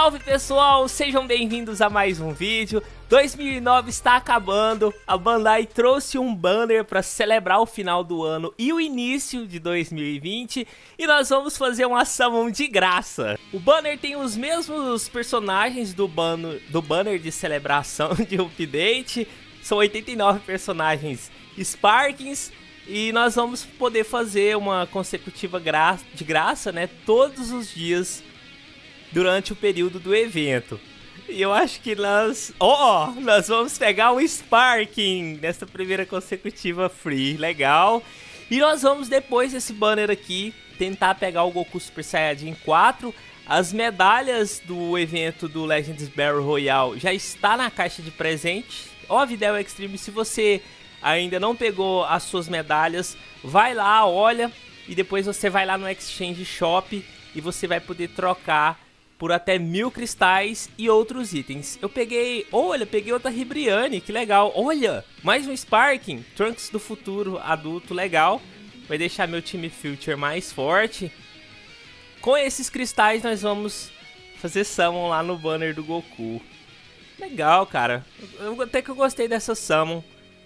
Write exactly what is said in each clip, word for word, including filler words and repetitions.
Salve pessoal, sejam bem-vindos a mais um vídeo. dois mil e nove está acabando, a Bandai trouxe um banner para celebrar o final do ano e o início de dois mil e vinte, e nós vamos fazer uma summon de graça. O banner tem os mesmos personagens do, ban do banner de celebração de update, são oitenta e nove personagens Sparkings, e nós vamos poder fazer uma consecutiva gra de graça, né, todos os dias durante o período do evento. E eu acho que nós... Ó, oh, nós vamos pegar um Sparking nessa primeira consecutiva free. Legal. E nós vamos, depois desse banner aqui, tentar pegar o Goku Super Saiyajin quatro. As medalhas do evento do Legends Battle Royale já está na caixa de presente. Ó, Videl Extreme, se você ainda não pegou as suas medalhas, vai lá, olha. E depois você vai lá no Exchange Shop e você vai poder trocar por até mil cristais e outros itens. Eu peguei... Olha, peguei outra Ribriane, que legal. Olha, mais um Sparking. Trunks do futuro adulto, legal. Vai deixar meu time Future mais forte. Com esses cristais nós vamos fazer summon lá no banner do Goku. Legal, cara. Eu, até que eu gostei dessa summon.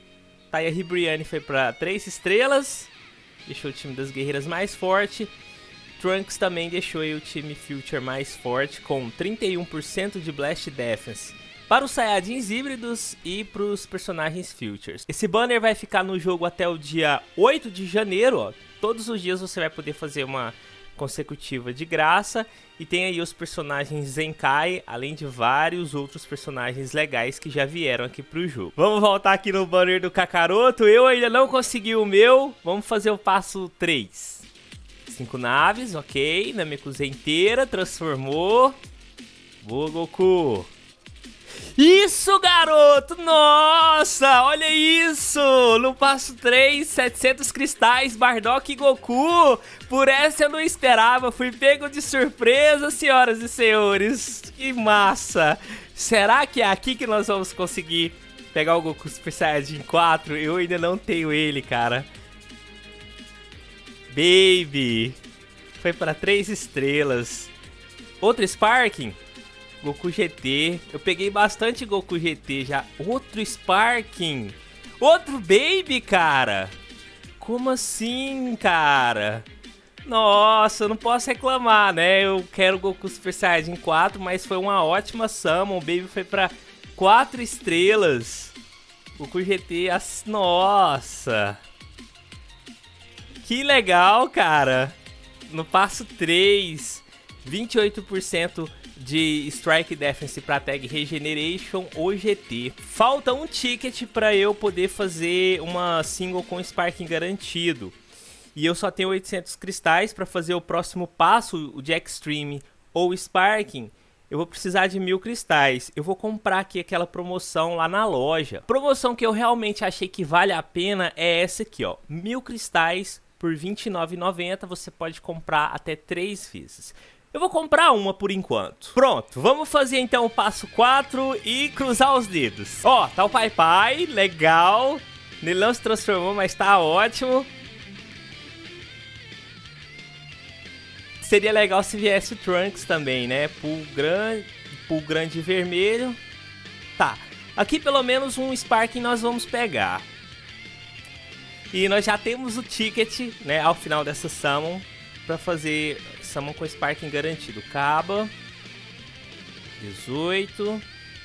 Tá aí, a Ribriane foi pra três estrelas. Deixou o time das guerreiras mais forte. Trunks também deixou aí o time Future mais forte, com trinta e um por cento de Blast Defense para os Saiyajins híbridos e para os personagens Futures. Esse banner vai ficar no jogo até o dia oito de janeiro, ó. Todos os dias você vai poder fazer uma consecutiva de graça. E tem aí os personagens Zenkai, além de vários outros personagens legais que já vieram aqui pro jogo. Vamos voltar aqui no banner do Kakaroto. Eu ainda não consegui o meu. Vamos fazer o passo três. Cinco naves, ok. Namekusei inteira, transformou. Boa, Goku. Isso, garoto! Nossa, olha isso! No passo três, setecentos cristais, Bardock e Goku. Por essa eu não esperava, fui pego de surpresa, senhoras e senhores. Que massa! Será que é aqui que nós vamos conseguir pegar o Goku Super Saiyajin quatro? Eu ainda não tenho ele, cara. Baby, foi para três estrelas. Outro Sparking, Goku G T. Eu peguei bastante Goku G T já. Outro Sparking, outro Baby, cara. Como assim, cara? Nossa, eu não posso reclamar, né? Eu quero Goku Super Saiyajin quatro, mas foi uma ótima summon. O Baby foi para quatro estrelas. Goku G T, as... nossa. Que legal, cara. No passo três, vinte e oito por cento de Strike Defense para tag Regeneration ou G T. Falta um ticket para eu poder fazer uma single com Sparking garantido. E eu só tenho oitocentos cristais para fazer o próximo passo, o de Extreme ou Sparking. Eu vou precisar de mil cristais. Eu vou comprar aqui aquela promoção lá na loja. Promoção que eu realmente achei que vale a pena é essa aqui, ó. Mil cristais por vinte e nove reais e noventa centavos, você pode comprar até três vezes. Eu vou comprar uma por enquanto. Pronto, vamos fazer então o passo quatro e cruzar os dedos. Ó, tá o Pai Pai, legal. Ele não se transformou, mas tá ótimo. Seria legal se viesse o Trunks também, né? Pool grande, pool grande vermelho. Tá, aqui pelo menos um Sparking nós vamos pegar. E nós já temos o ticket, né, ao final dessa summon, para fazer summon com Sparking garantido. Caba. dezoito.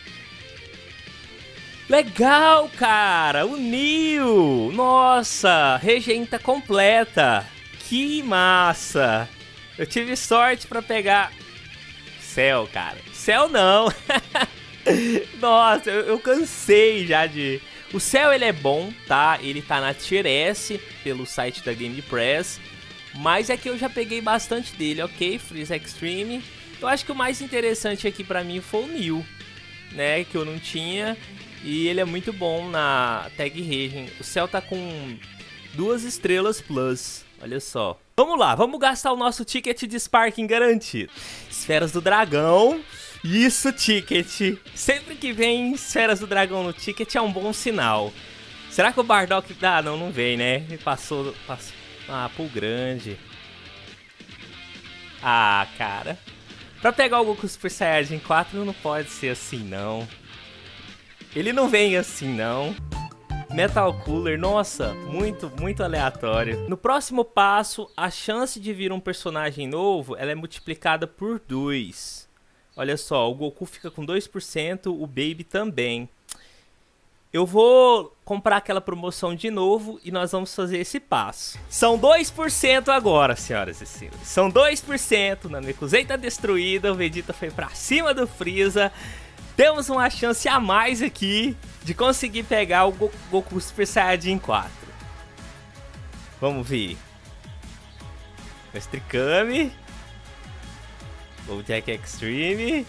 Legal, cara! O Neo! Nossa! Regenta completa! Que massa! Eu tive sorte para pegar... Céu, cara. Céu não! Nossa, eu, eu cansei já de... O Cell, ele é bom, tá? Ele tá na Tier S pelo site da Game Press. Mas é que eu já peguei bastante dele, ok? Freeze Extreme. Eu acho que o mais interessante aqui pra mim foi o Neo, né? Que eu não tinha. E ele é muito bom na Tag Regen. O Cell tá com duas estrelas plus. Olha só. Vamos lá, vamos gastar o nosso ticket de Sparking garantido. Esferas do Dragão. Isso, ticket. Sempre que vem Esferas do Dragão no ticket é um bom sinal. Será que o Bardock... Ah, não, não vem, né? Ele passou... passou... Ah, Pool grande. Ah, cara. Pra pegar o Goku Super Saiyajin quatro não pode ser assim não. Ele não vem assim não. Metal Cooler, nossa, muito, muito aleatório. No próximo passo, a chance de vir um personagem novo, ela é multiplicada por dois. Olha só, o Goku fica com dois por cento, o Baby também. Eu vou comprar aquela promoção de novo e nós vamos fazer esse passo. São dois por cento agora, senhoras e senhores. São dois por cento, Namekusei tá destruída, o Vegeta foi pra cima do Freeza. Temos uma chance a mais aqui de conseguir pegar o Go Goku Super Saiyajin quatro. Vamos ver. Mestre Kami. Bojack Extreme.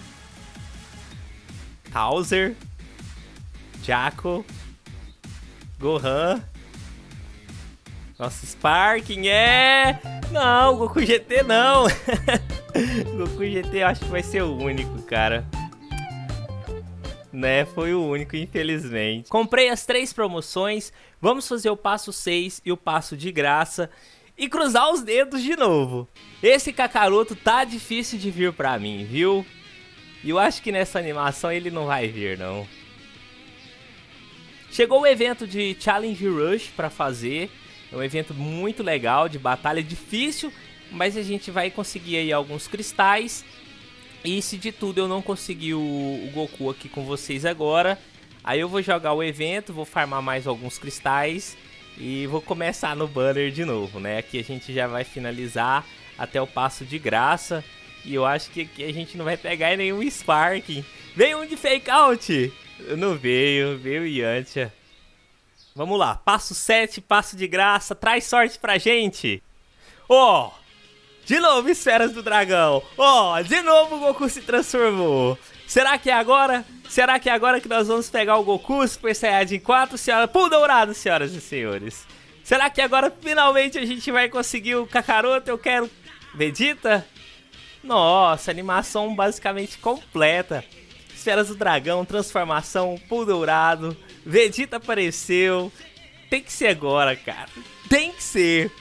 Hauser. Jaco. Gohan. Nossa, Sparking é... Não, Goku G T não. Goku G T eu acho que vai ser o único, cara. Né, foi o único, infelizmente. Comprei as três promoções. Vamos fazer o passo seis e o passo de graça. E cruzar os dedos de novo. Esse Kakaroto tá difícil de vir pra mim, viu? E eu acho que nessa animação ele não vai vir, não. Chegou o evento de Challenge Rush pra fazer. É um evento muito legal, de batalha difícil, mas a gente vai conseguir aí alguns cristais. E se de tudo eu não conseguir o, o Goku aqui com vocês agora, aí eu vou jogar o evento, vou farmar mais alguns cristais e vou começar no banner de novo, né? Aqui a gente já vai finalizar até o passo de graça. E eu acho que aqui a gente não vai pegar nenhum Sparking. Veio um de Fake Out! Não veio, veio Yantia. Vamos lá, passo sete, passo de graça, traz sorte pra gente. Ó, oh, de novo esferas do dragão. Ó, oh, de novo o Goku se transformou. Será que é agora? Será que é agora que nós vamos pegar o Goku Super Saiyajin quatro, senhora? Pulo dourado, senhoras e senhores. Será que agora finalmente a gente vai conseguir o Kakaroto? Eu quero Vegeta? Nossa, animação basicamente completa. Esferas do dragão, transformação, pulo dourado, Vegeta apareceu. Tem que ser agora, cara. Tem que ser.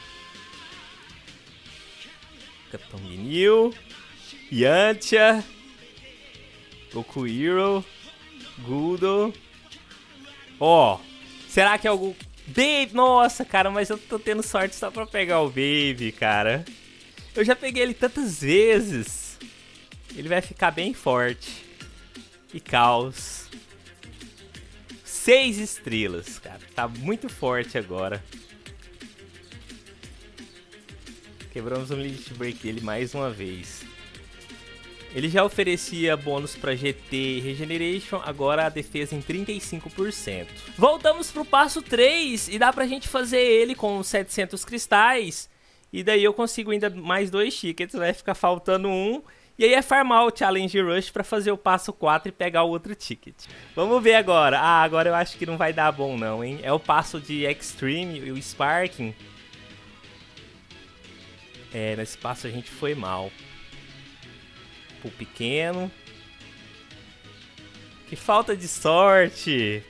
Capitão Ginyu, Yantia, Goku Hero, Guldo. Ó, oh, será que é o Baby? Nossa, cara, mas eu tô tendo sorte só pra pegar o Baby, cara. Eu já peguei ele tantas vezes. Ele vai ficar bem forte. E Caos. Seis estrelas, cara. Tá muito forte agora. Quebramos um limit break dele mais uma vez. Ele já oferecia bônus para G T Regeneration, agora a defesa em trinta e cinco por cento. Voltamos pro passo três e dá pra gente fazer ele com setecentos cristais. E daí eu consigo ainda mais dois tickets, vai ficar faltando um. E aí é farmar o Challenge Rush pra fazer o passo quatro e pegar o outro ticket. Vamos ver agora. Ah, agora eu acho que não vai dar bom não, hein. É o passo de Extreme e o Sparking. É, nesse passo a gente foi mal. Pro pequeno. Que falta de sorte.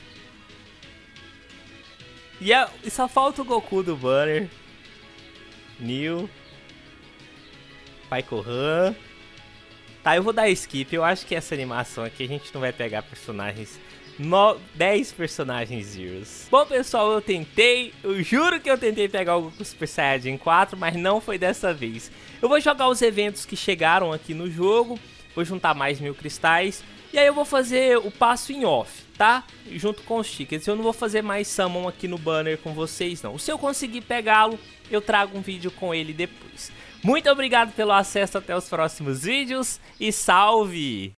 E, a, e só falta o Goku do banner. New. Paikohan. Tá, eu vou dar skip. Eu acho que essa animação aqui a gente não vai pegar personagens... No... dez personagens Zeros. Bom, pessoal, eu tentei. Eu juro que eu tentei pegar o Goku Super Saiyajin quatro, mas não foi dessa vez. Eu vou jogar os eventos que chegaram aqui no jogo. Vou juntar mais mil cristais. E aí eu vou fazer o passo em off, tá? Junto com os tickets. Eu não vou fazer mais summon aqui no banner com vocês, não. Se eu conseguir pegá-lo, eu trago um vídeo com ele depois. Muito obrigado pelo acesso, até os próximos vídeos e salve!